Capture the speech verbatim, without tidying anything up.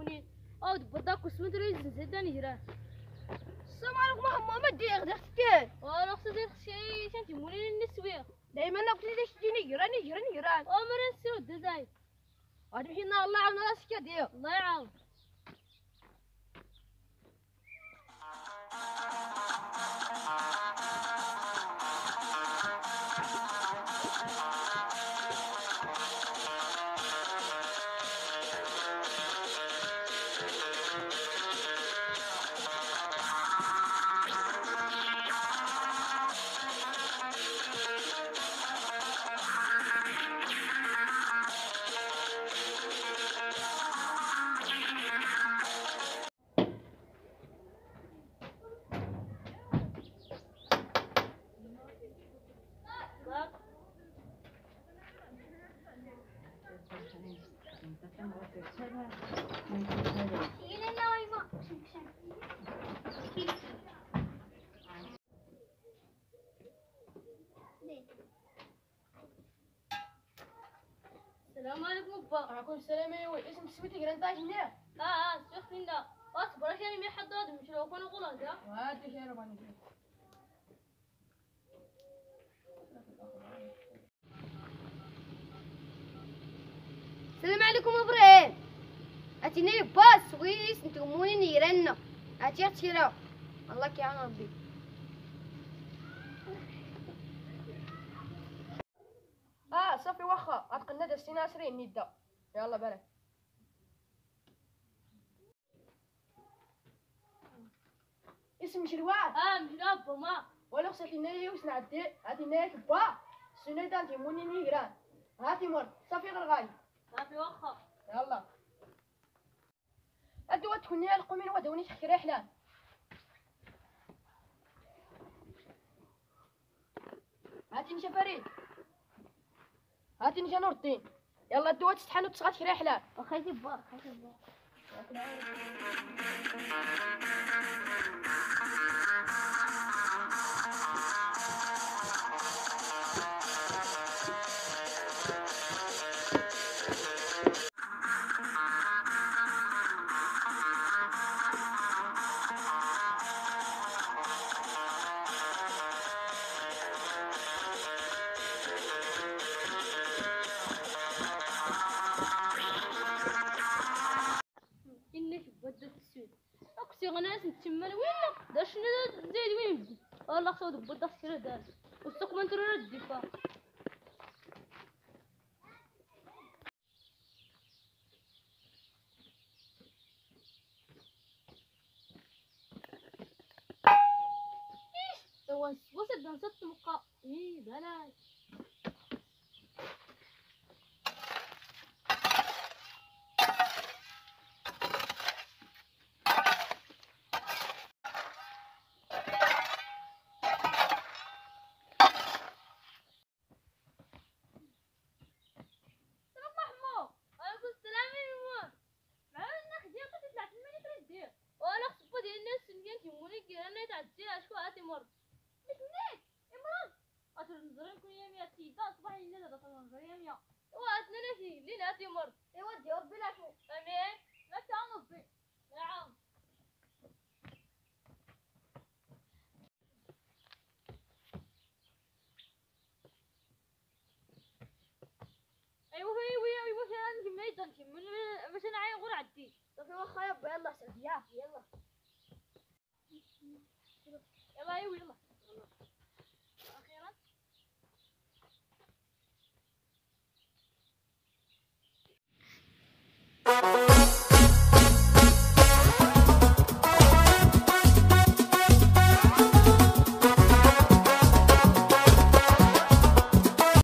تيمونين او تبداك وسمتري زيدان يجران. السلام عليكم ماما دير دختي وانا خصني شي شان تيمونين النسويه دائما قلت لي تجيني جيران جيران جيران عمر السود دزاي غادي مشينا الله يعاون راسك دير الله يعاون. السلام عليكم با. وعليكم السلام. ايوا اسم سميتي جيران تاع هنا اه اه شيخ فينا اصبر عشان مي حد هذا مش لو كانوا غلط يا وهات شي راه باني السلام عليكم ابراهيم اتيني باس ويس نتوموني نيرنا اتي تيرا الله كيعاون ربي. اه صافي واخا غتقلنا دازتينا عشرين نيدا يلا بالك. اسم شلوان اه مش لابا ما ولا خصك لنا وش نعدي هاتي ناك با سنة دانتي موني نيران هاتي مر صافي غير غاي صافي واخا يلا ادوا تكوني القومين ودوني تخكري حلال هاتي نشا فريد هاتي نشا نور الدين يلا ادوا تستحنوا تسغى تخري حلال وخايتي با خايتي با غناس نتشمل وين داش زايد وين بدي والله خصو دبر كيلو دار والسوق ما نترو الدفا ايش تو وصل دانسات مقا ايه بلاش مر لكنك امرأة أتنظرين كل يوم يا تيتا أصبح إلا هذا تنظر يوم يا وأتنا نسي لنا تمر ايوا دي ربي لا شو أمين لا تعرف بي نعم أيوه أيوه أيوه أنا في ميدان من مش أنا عايز غور عدي صافي واخا يابا يلا سعدي يلا يلا أيوه يلا